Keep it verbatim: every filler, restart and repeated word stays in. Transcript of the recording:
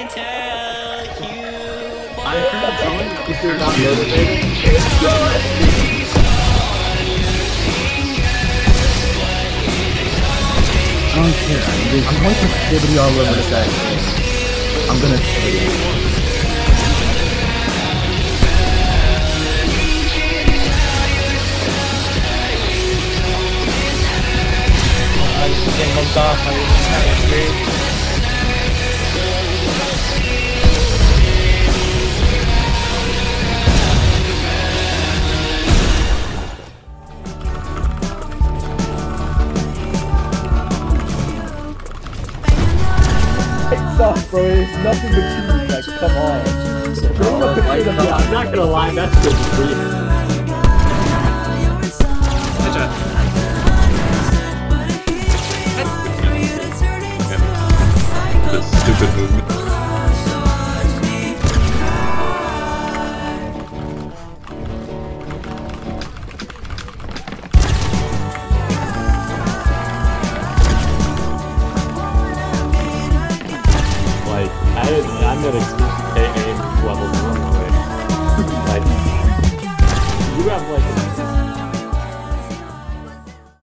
I heard if you're not motivated. I don't care. I mean, I'm going to activity all over this ass game. I'm gonna tell you. It's soft, bro. It's nothing but cheese. Like, come on. Bro, like, I'm not gonna lie, that's good for you. Stupid movement. Like, I didn't, I'm not exclusive A A level normally. Like, you have like